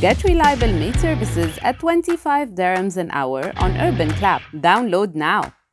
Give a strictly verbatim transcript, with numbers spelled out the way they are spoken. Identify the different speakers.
Speaker 1: Get reliable maid services at twenty-five dirhams an hour on UrbanClap. Download now.